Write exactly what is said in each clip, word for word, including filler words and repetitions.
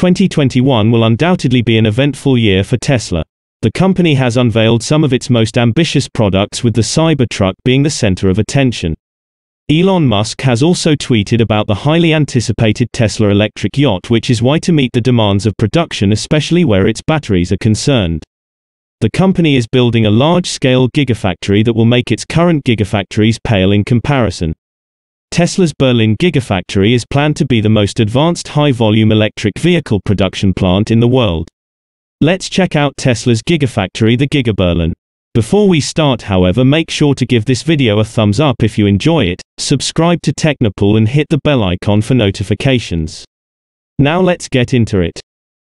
twenty twenty-one will undoubtedly be an eventful year for Tesla. The company has unveiled some of its most ambitious products, with the Cybertruck being the center of attention. Elon Musk has also tweeted about the highly anticipated Tesla electric yacht, which is why to meet the demands of production, especially where its batteries are concerned. The company is building a large-scale gigafactory that will make its current gigafactories pale in comparison. Tesla's Berlin Gigafactory is planned to be the most advanced high-volume electric vehicle production plant in the world. Let's check out Tesla's Gigafactory, the Giga Berlin. Before we start, however, make sure to give this video a thumbs up if you enjoy it, subscribe to Technopool and hit the bell icon for notifications. Now let's get into it.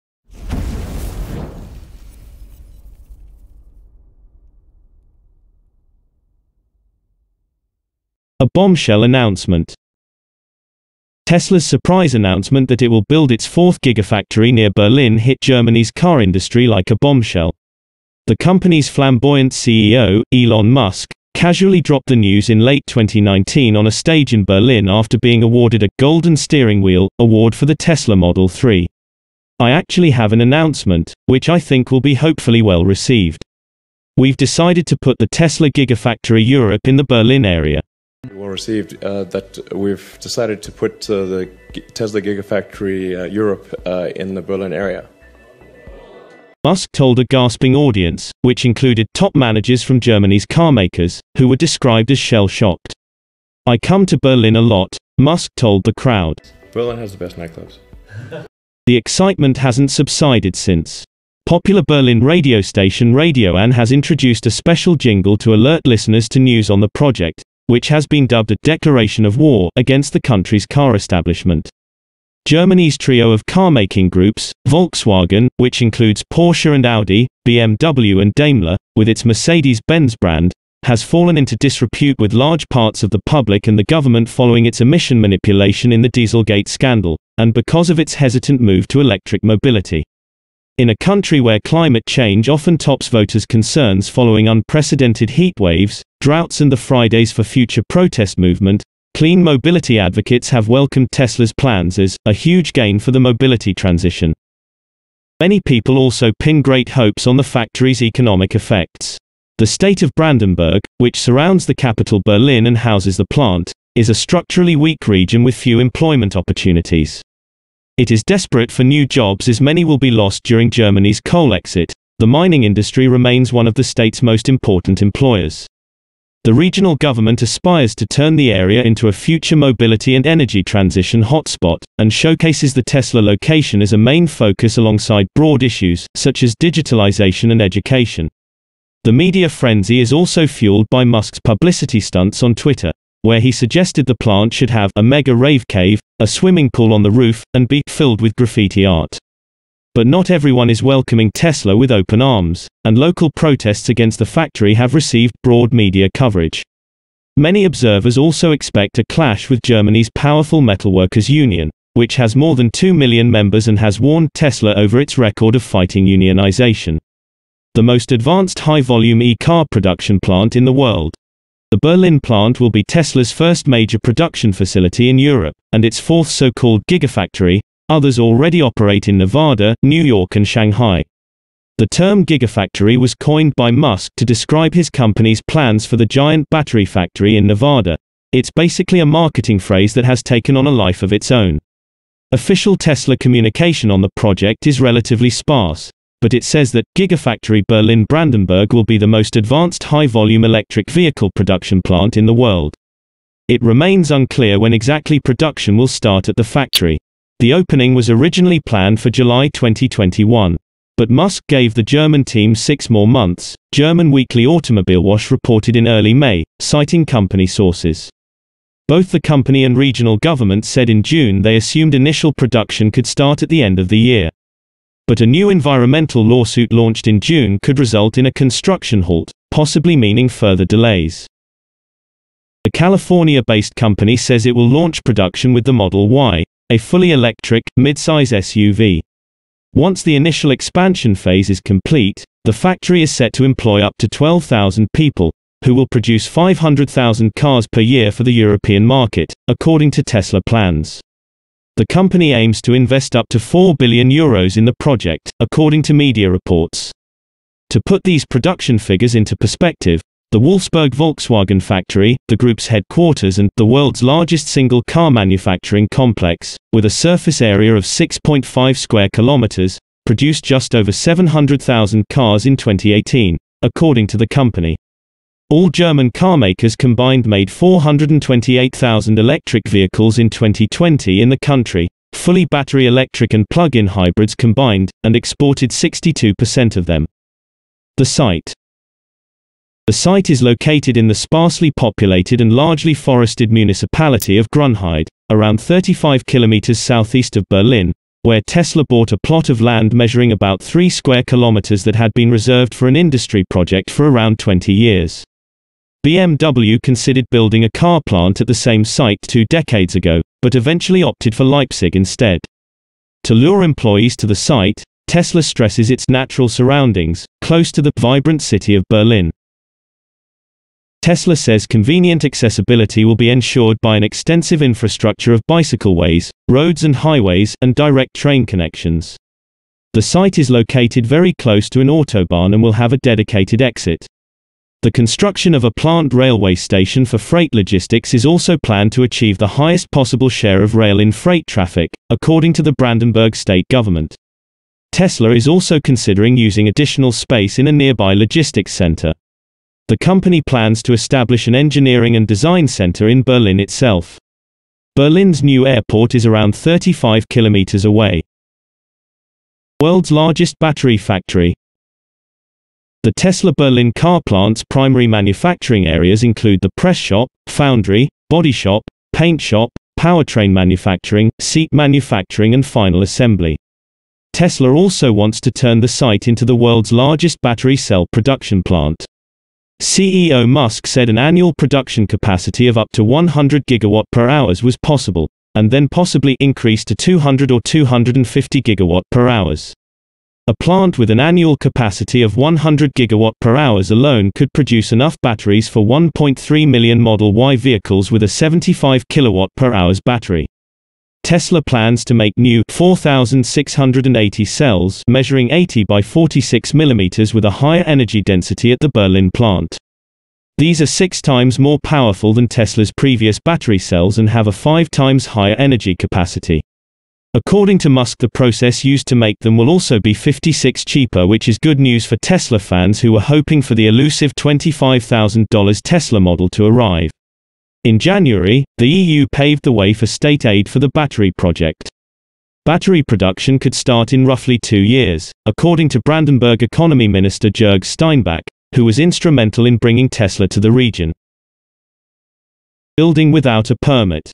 A bombshell announcement. Tesla's surprise announcement that it will build its fourth gigafactory near Berlin hit Germany's car industry like a bombshell. The company's flamboyant C E O, Elon Musk, casually dropped the news in late twenty nineteen on a stage in Berlin after being awarded a Golden Steering Wheel award for the Tesla Model three. I actually have an announcement, which I think will be hopefully well received. We've decided to put the Tesla Gigafactory Europe in the Berlin area. Well received uh, that we've decided to put uh, the G Tesla Gigafactory uh, Europe uh, in the Berlin area. Musk told a gasping audience, which included top managers from Germany's carmakers, who were described as shell-shocked. "I come to Berlin a lot," Musk told the crowd. Berlin has the best nightclubs. The excitement hasn't subsided since. Popular Berlin radio station Radio One has introduced a special jingle to alert listeners to news on the project, which has been dubbed a declaration of war against the country's car establishment. Germany's trio of car-making groups, Volkswagen, which includes Porsche and Audi, B M W and Daimler, with its Mercedes-Benz brand, has fallen into disrepute with large parts of the public and the government following its emission manipulation in the Dieselgate scandal, and because of its hesitant move to electric mobility. In a country where climate change often tops voters' concerns following unprecedented heat waves, droughts and the Fridays for Future protest movement, clean mobility advocates have welcomed Tesla's plans as a huge gain for the mobility transition. Many people also pin great hopes on the factory's economic effects. The state of Brandenburg, which surrounds the capital Berlin and houses the plant, is a structurally weak region with few employment opportunities. It is desperate for new jobs as many will be lost during Germany's coal exit. The mining industry remains one of the state's most important employers. The regional government aspires to turn the area into a future mobility and energy transition hotspot, and showcases the Tesla location as a main focus alongside broad issues, such as digitalization and education. The media frenzy is also fueled by Musk's publicity stunts on Twitter, where he suggested the plant should have a mega rave cave, a swimming pool on the roof, and be filled with graffiti art. But not everyone is welcoming Tesla with open arms, and local protests against the factory have received broad media coverage. Many observers also expect a clash with Germany's powerful metalworkers union, which has more than two million members and has warned Tesla over its record of fighting unionization. The most advanced high-volume e-car production plant in the world. The Berlin plant will be Tesla's first major production facility in Europe, and its fourth so-called Gigafactory. Others already operate in Nevada, New York and Shanghai. The term Gigafactory was coined by Musk to describe his company's plans for the giant battery factory in Nevada. It's basically a marketing phrase that has taken on a life of its own. Official Tesla communication on the project is relatively sparse, but it says that Gigafactory Berlin-Brandenburg will be the most advanced high-volume electric vehicle production plant in the world. It remains unclear when exactly production will start at the factory. The opening was originally planned for July twenty twenty-one. But Musk gave the German team six more months, German weekly Automobilwash reported in early May, citing company sources. Both the company and regional government said in June they assumed initial production could start at the end of the year. But a new environmental lawsuit launched in June could result in a construction halt, possibly meaning further delays. The California-based company says it will launch production with the Model Y, a fully electric, mid-size S U V. Once the initial expansion phase is complete, the factory is set to employ up to twelve thousand people, who will produce five hundred thousand cars per year for the European market, according to Tesla plans. The company aims to invest up to four billion euros in the project, according to media reports. To put these production figures into perspective, the Wolfsburg Volkswagen factory, the group's headquarters and the world's largest single car manufacturing complex, with a surface area of six point five square kilometers, produced just over seven hundred thousand cars in twenty eighteen, according to the company. All German carmakers combined made four hundred twenty-eight thousand electric vehicles in twenty twenty in the country, fully battery electric and plug-in hybrids combined, and exported sixty-two percent of them. The site. The site is located in the sparsely populated and largely forested municipality of Grünheide, around thirty-five kilometers southeast of Berlin, where Tesla bought a plot of land measuring about three square kilometers that had been reserved for an industry project for around twenty years. B M W considered building a car plant at the same site two decades ago, but eventually opted for Leipzig instead. To lure employees to the site, Tesla stresses its natural surroundings, close to the vibrant city of Berlin. Tesla says convenient accessibility will be ensured by an extensive infrastructure of bicycleways, roads and highways, and direct train connections. The site is located very close to an autobahn and will have a dedicated exit. The construction of a plant railway station for freight logistics is also planned to achieve the highest possible share of rail-in freight traffic, according to the Brandenburg state government. Tesla is also considering using additional space in a nearby logistics center. The company plans to establish an engineering and design center in Berlin itself. Berlin's new airport is around thirty-five kilometers away. World's largest battery factory. The Tesla Berlin car plant's primary manufacturing areas include the press shop, foundry, body shop, paint shop, powertrain manufacturing, seat manufacturing and final assembly. Tesla also wants to turn the site into the world's largest battery cell production plant. C E O Musk said an annual production capacity of up to one hundred gigawatt per hour was possible, and then possibly increase to two hundred or two hundred fifty gigawatt per hour. A plant with an annual capacity of one hundred gigawatt per hour alone could produce enough batteries for one point three million Model Y vehicles with a seventy-five kilowatt per hour battery. Tesla plans to make new four thousand six hundred eighty cells measuring eighty by forty-six millimeters with a higher energy density at the Berlin plant. These are six times more powerful than Tesla's previous battery cells and have a five times higher energy capacity. According to Musk, the process used to make them will also be fifty-six cheaper, which is good news for Tesla fans who were hoping for the elusive twenty-five thousand dollar Tesla model to arrive. In January, the E U paved the way for state aid for the battery project. Battery production could start in roughly two years, according to Brandenburg Economy Minister Jörg Steinbach, who was instrumental in bringing Tesla to the region. Building without a permit.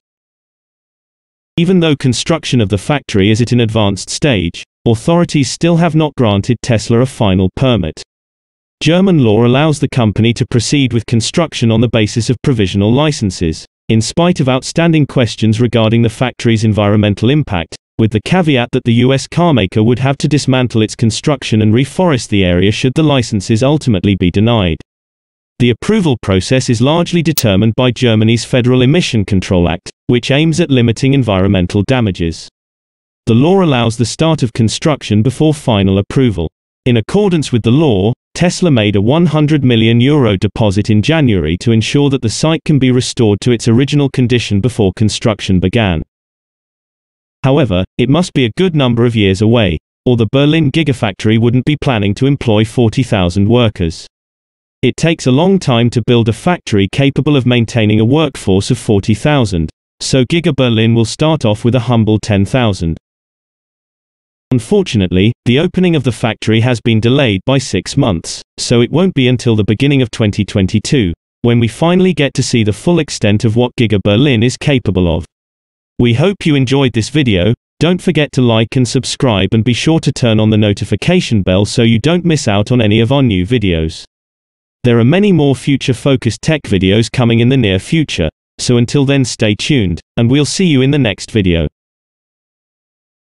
Even though construction of the factory is at an advanced stage, authorities still have not granted Tesla a final permit. German law allows the company to proceed with construction on the basis of provisional licenses, in spite of outstanding questions regarding the factory's environmental impact, with the caveat that the U S carmaker would have to dismantle its construction and reforest the area should the licenses ultimately be denied. The approval process is largely determined by Germany's Federal Emission Control Act, which aims at limiting environmental damages. The law allows the start of construction before final approval. In accordance with the law, Tesla made a one hundred million euro deposit in January to ensure that the site can be restored to its original condition before construction began. However, it must be a good number of years away, or the Berlin Gigafactory wouldn't be planning to employ forty thousand workers. It takes a long time to build a factory capable of maintaining a workforce of forty thousand, so Giga Berlin will start off with a humble ten thousand. Unfortunately, the opening of the factory has been delayed by six months, so it won't be until the beginning of twenty twenty-two, when we finally get to see the full extent of what Giga Berlin is capable of. We hope you enjoyed this video. Don't forget to like and subscribe and be sure to turn on the notification bell so you don't miss out on any of our new videos. There are many more future-focused tech videos coming in the near future, so until then stay tuned, and we'll see you in the next video.